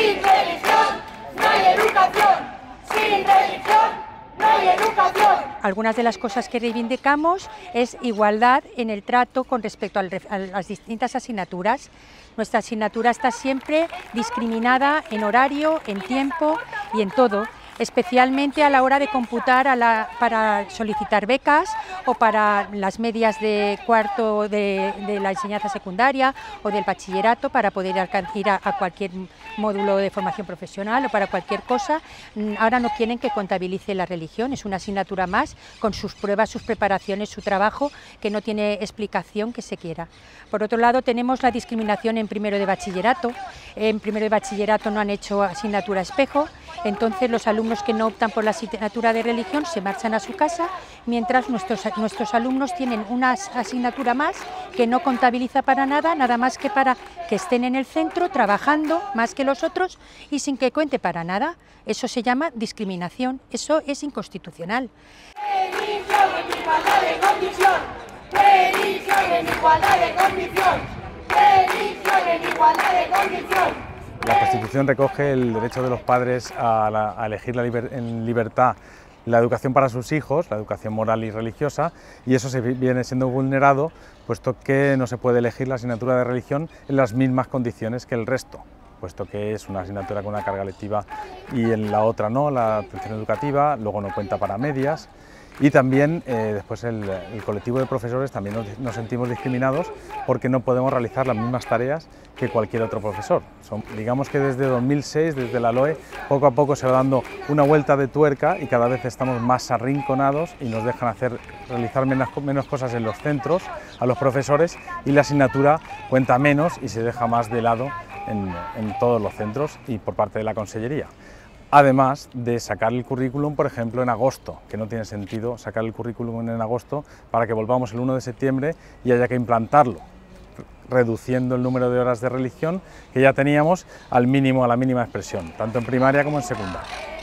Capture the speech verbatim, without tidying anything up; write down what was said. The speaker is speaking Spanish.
Sin religión no hay educación. Sin religión no hay educación. Algunas de las cosas que reivindicamos es igualdad en el trato con respecto al, a las distintas asignaturas. Nuestra asignatura está siempre discriminada en horario, en tiempo y en todo, especialmente a la hora de computar a la, para solicitar becas o para las medias de cuarto de, de la enseñanza secundaria o del bachillerato para poder ir a, a cualquier módulo de formación profesional o para cualquier cosa. Ahora no quieren que contabilice la religión, es una asignatura más con sus pruebas, sus preparaciones, su trabajo, que no tiene explicación que se quiera. Por otro lado, tenemos la discriminación en primero de bachillerato. En primero de bachillerato no han hecho asignatura espejo, entonces los alumnos que no optan por la asignatura de religión se marchan a su casa, mientras nuestros, nuestros alumnos tienen una asignatura más que no contabiliza para nada, nada más que para que estén en el centro trabajando más que los otros y sin que cuente para nada. Eso se llama discriminación, eso es inconstitucional. Religión en igualdad de condición. Religión en igualdad de condición. Religión en igualdad de condición. La Constitución recoge el derecho de los padres a, la, a elegir la liber, en libertad la educación para sus hijos, la educación moral y religiosa, y eso se viene siendo vulnerado, puesto que no se puede elegir la asignatura de religión en las mismas condiciones que el resto, puesto que es una asignatura con una carga lectiva y en la otra no, la atención educativa, luego no cuenta para medias. Y también eh, después el, el colectivo de profesores también nos, nos sentimos discriminados porque no podemos realizar las mismas tareas que cualquier otro profesor. Son, digamos que desde dos mil seis, desde la L O E, poco a poco se va dando una vuelta de tuerca y cada vez estamos más arrinconados y nos dejan hacer, realizar menos, menos cosas en los centros a los profesores y la asignatura cuenta menos y se deja más de lado en, en todos los centros y por parte de la Consellería. Además de sacar el currículum, por ejemplo, en agosto, que no tiene sentido sacar el currículum en agosto para que volvamos el uno de septiembre y haya que implantarlo, reduciendo el número de horas de religión que ya teníamos al mínimo, a la mínima expresión, tanto en primaria como en secundaria.